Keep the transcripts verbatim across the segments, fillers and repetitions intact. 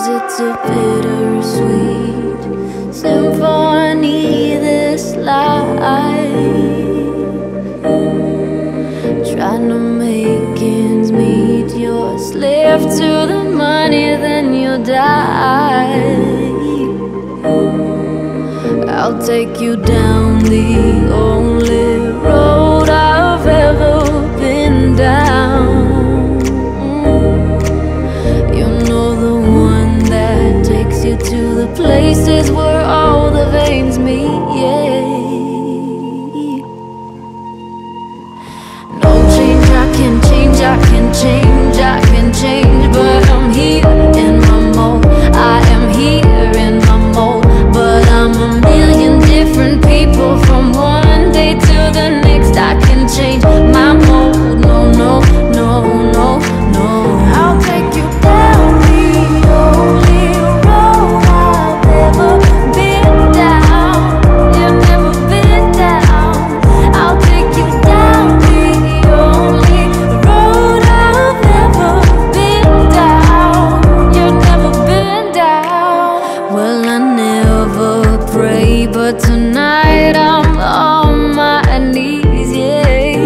it's a bittersweet symphony, this life. Trying to make ends meet, you're a slave to the money, then you'll die. I'll take you down the only road I've ever been down. You know, the one that takes you to the places where all the veins meet, yeah. No change, I can change, I can change, I can change, but I'm here in my mode. I am here in my mode, but I'm a million different people from one day to the next. I can change my mode, no, no, no, no, no. I'll take you down the only road I've ever been down. You've never been down. I'll take you down the only road I've ever been down. You've never been down. Well, I never pray, but tonight I'm on my knees, yeah.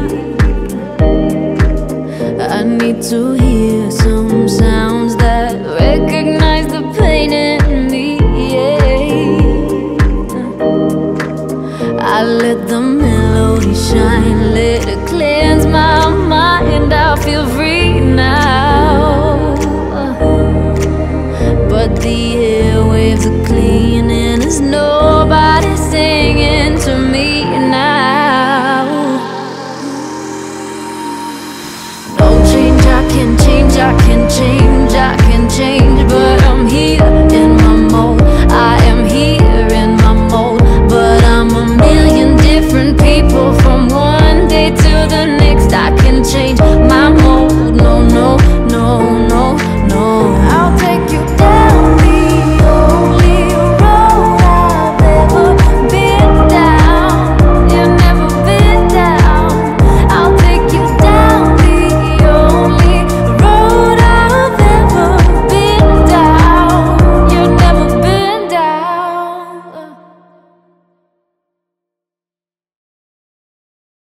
I need to hear some sounds that recognize the pain in me, yeah. I let the melody shine, let